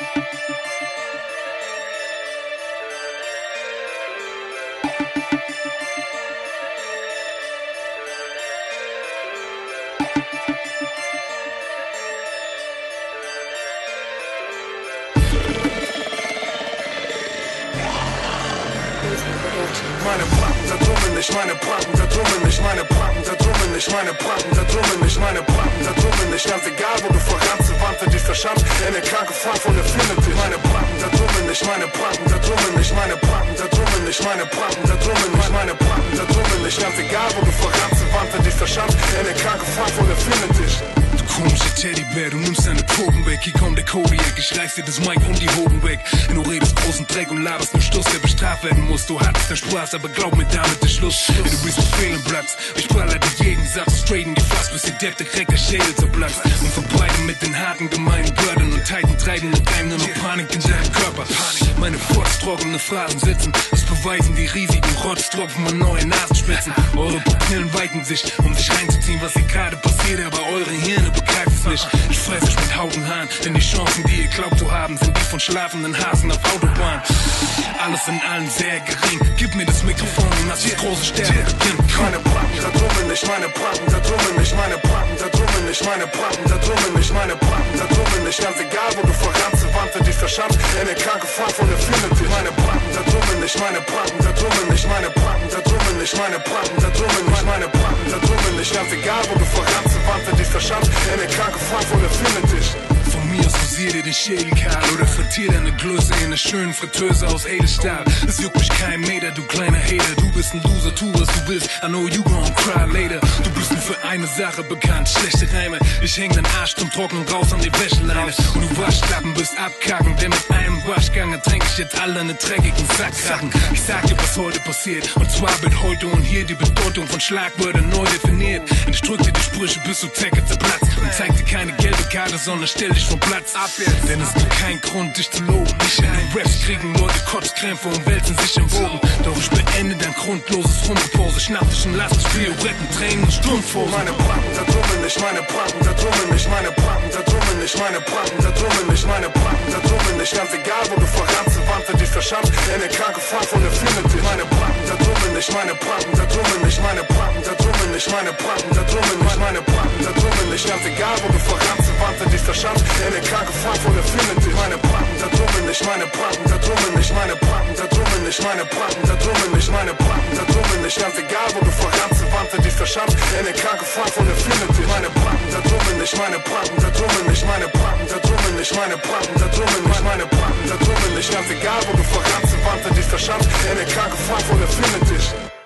Meine Pappen, da drummen nicht, meine Pappen, da drummen nicht, meine Pappen, da drummen nicht, meine Pappen, da drummen nicht, meine Pappen, da drummen nicht, ganz egal, wo du verrannt, wandte dich verschanzt, in den kranken Frankfurt findet dich. Meine Pappen, da drummen nicht, meine Pappen, da drummen nicht, meine Pappen, da drummen nicht, meine Pappen, da drummen nicht, meine Pappen, da drummen nicht, ganz egal, wo du verrannt, wandte dich verschanzt, in den kranken Frankfurt findet dich. Komische Teddybär, du nimmst deine Proben weg. Hier kommt der Kodiac, ich reiß dir das Mic die Hoden weg. Du redest großen Dreck und laberst nur Stuss, der bestraft werden muss. Du hattest den Spaß, aber glaub mir, damit ist Schluss. Du bist ein Fehl im Platz, ich baller dir jeden Satz straight in die Fass, bis dir der Crack der Schädel zerplatzt. Und verbreite mit den harten, gemeinen Wörtern und Titan treiben und treiben nur noch Panik in deinem Körper. Meine furztrockene Phrasen sitzen, das beweisen die riesigen Rotztropfen und neue Nasenspitzen. Eure Pupillen weiten sich, um dich reinzuziehen, was hier gerade passiert, aber eure Hirne begreift es nicht. Ich fress euch mit Haut und Haaren, denn die Chancen, die ihr glaubt zu haben, sind die von schlafenden Hasen auf Autobahn. Alles in allem sehr gering. Gib mir das Mikrofon und lass die große Sterne beginnen. Meine Pappen, da drummen nicht, meine Pappen, da drummen nicht, meine Pappen, da drummen nicht, meine Pappen, da drummen nicht, meine Pappen, da drummen nicht, ganz egal, wo du verrannt, wandte dich verschanzt, in den kranken Frankfurt findet dich. Meine Pappen, da drummen nicht, meine Pappen, da drummen nicht, meine Pappen, da drummen nicht, meine Pappen, da drummen nicht, meine Pappen, da drummen nicht, ganz egal, wo du verrannt, wandte dich verschanzt, in den kranken Frankfurt findet dich. Von mir aus rasier dir den Schädel kahl oder frittier deine Größe in einer schönen Fritteuse aus Edelstahl. Es juckt mich kein Meter, du kleiner Hater. Du bist ein Loser, tu was du willst. I know you gon' cry later. Du bist nur für eine Sache bekannt, schlechte Reime. Ich häng den Arsch zum Trocknen raus an die Wäscheleine. Und du Waschlappen bist abkacken, denn mit einem Waschgang ertränk ich jetzt alle eine dreckigen Sackrachen. Ich sag dir, was heute passiert. Und zwar wird heute und hier die Bedeutung von Schlagwörtern neu definiert. Und ich drück dir die Sprüche, bis du Tacker zerplatzt. Und zeig dir keine gelbe Karte, sondern stell dich vom Platz ab jetzt. Denn es gibt keinen Grund, dich zu loben. Nicht in den Raps kriegen Leute Kotzkrämpfe und wälzen sich im Bogen. Doch ich beende dein grundloses Rumpose. Schnapp dich und lass dich Violetten, Tränen und Strumpfhosen. Meine Pappen, da drummen nicht, meine Pappen, da drummen nicht, meine Pappen, da drummen nicht, meine Pappen, da drummen nicht, meine Pappen, da drummen nicht, ganz egal, wo du verrannt, wandte dich verschanzt, in den kranken Frankfurt findet dich. Meine Pappen, da drummen nicht, meine Pappen, da drummen nicht, meine Pappen, da drummen nicht, meine Pappen, da drummen nicht, meine Pappen, da drummen nicht, ganz egal, wo du verrannt, wandte dich verschanzt, in den kranken Frankfurt findet dich. Meine Pappen, da drummen nicht, meine Pappen, da drummen nicht, meine Pappen, da drummen nicht, meine Pappen, da drummen nicht, meine Pappen, da drummen nicht, ganz egal, wo du verrannt, wandte dich verschanzt, in den kranken Frankfurt findet dich. Meine Pappen, da drummen nicht, meine Pappen, da drummen nicht, meine Pappen, da drummen nicht, meine Pappen, da drummen nicht, meine Pappen, da drummen nicht, ganz egal, wo du verrannt, wandte dich verschanzt, in den kranken Frankfurt findet dich.